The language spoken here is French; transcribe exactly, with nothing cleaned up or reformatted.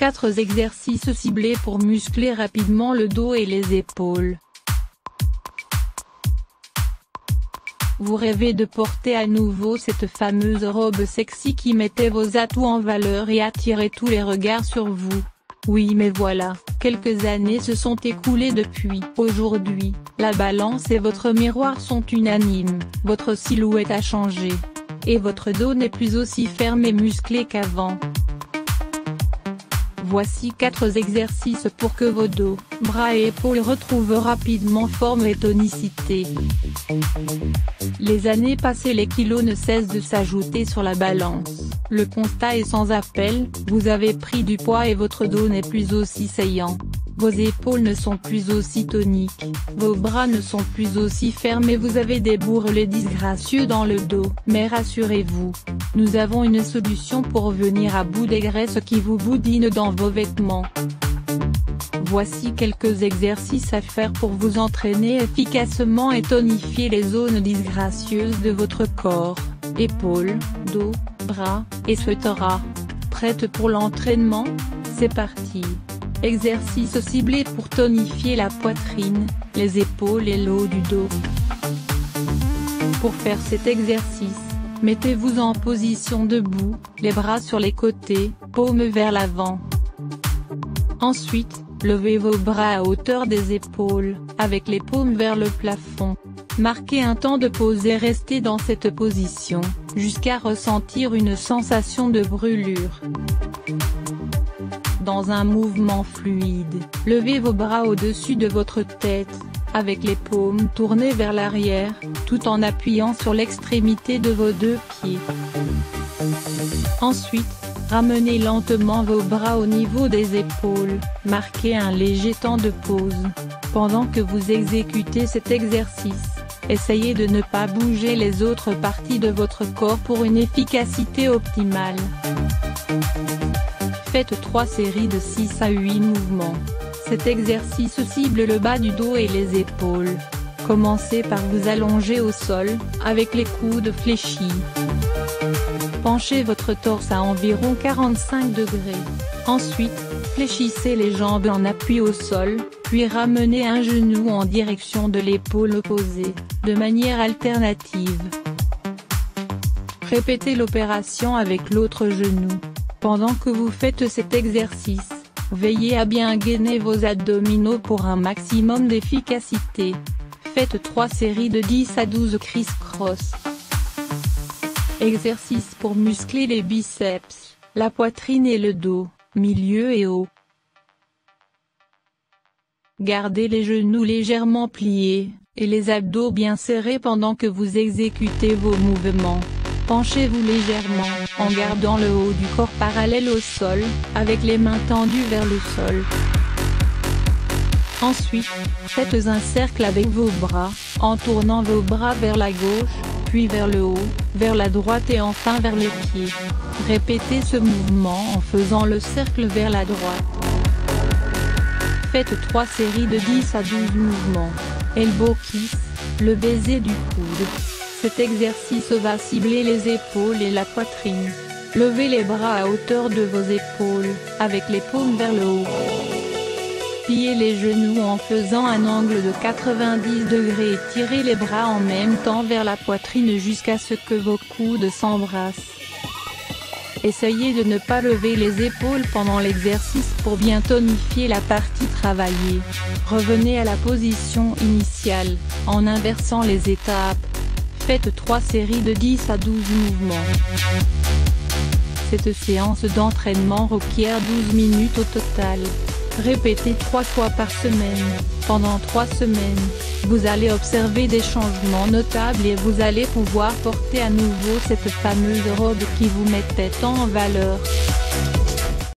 quatre exercices ciblés pour muscler rapidement le dos et les épaules. Vous rêvez de porter à nouveau cette fameuse robe sexy qui mettait vos atouts en valeur et attirait tous les regards sur vous. Oui, mais voilà, quelques années se sont écoulées depuis. Aujourd'hui, la balance et votre miroir sont unanimes, votre silhouette a changé. Et votre dos n'est plus aussi ferme et musclé qu'avant. Voici quatre exercices pour que vos dos, bras et épaules retrouvent rapidement forme et tonicité. Les années passées, les kilos ne cessent de s'ajouter sur la balance. Le constat est sans appel, vous avez pris du poids et votre dos n'est plus aussi saillant. Vos épaules ne sont plus aussi toniques, vos bras ne sont plus aussi fermes et vous avez des bourrelets disgracieux dans le dos. Mais rassurez-vous, nous avons une solution pour venir à bout des graisses qui vous boudinent dans vos vêtements. Voici quelques exercices à faire pour vous entraîner efficacement et tonifier les zones disgracieuses de votre corps, épaules, dos, bras, et cetera. Prête pour l'entraînement? C'est parti. Exercice ciblé pour tonifier la poitrine, les épaules et le haut du dos. Pour faire cet exercice, mettez-vous en position debout, les bras sur les côtés, paumes vers l'avant. Ensuite, levez vos bras à hauteur des épaules, avec les paumes vers le plafond. Marquez un temps de pause et restez dans cette position, jusqu'à ressentir une sensation de brûlure. Dans un mouvement fluide, levez vos bras au-dessus de votre tête, avec les paumes tournées vers l'arrière, tout en appuyant sur l'extrémité de vos deux pieds. Ensuite, ramenez lentement vos bras au niveau des épaules, marquez un léger temps de pause. Pendant que vous exécutez cet exercice, essayez de ne pas bouger les autres parties de votre corps pour une efficacité optimale. Faites trois séries de six à huit mouvements. Cet exercice cible le bas du dos et les épaules. Commencez par vous allonger au sol, avec les coudes fléchis. Penchez votre torse à environ quarante-cinq degrés. Ensuite, fléchissez les jambes en appui au sol, puis ramenez un genou en direction de l'épaule opposée, de manière alternative. Répétez l'opération avec l'autre genou. Pendant que vous faites cet exercice, veillez à bien gainer vos abdominaux pour un maximum d'efficacité. Faites trois séries de dix à douze criss-cross. Exercice pour muscler les biceps, la poitrine et le dos, milieu et haut. Gardez les genoux légèrement pliés, et les abdos bien serrés pendant que vous exécutez vos mouvements. Penchez-vous légèrement, en gardant le haut du corps parallèle au sol, avec les mains tendues vers le sol. Ensuite, faites un cercle avec vos bras, en tournant vos bras vers la gauche, puis vers le haut, vers la droite et enfin vers les pieds. Répétez ce mouvement en faisant le cercle vers la droite. Faites trois séries de dix à douze mouvements. Elbow kiss, le baiser du coude. Cet exercice va cibler les épaules et la poitrine. Levez les bras à hauteur de vos épaules, avec les paumes vers le haut. Pliez les genoux en faisant un angle de quatre-vingt-dix degrés et tirez les bras en même temps vers la poitrine jusqu'à ce que vos coudes s'embrassent. Essayez de ne pas lever les épaules pendant l'exercice pour bien tonifier la partie travaillée. Revenez à la position initiale, en inversant les étapes. Faites trois séries de dix à douze mouvements. Cette séance d'entraînement requiert douze minutes au total. Répétez trois fois par semaine. Pendant trois semaines, vous allez observer des changements notables et vous allez pouvoir porter à nouveau cette fameuse robe qui vous mettait tant en valeur.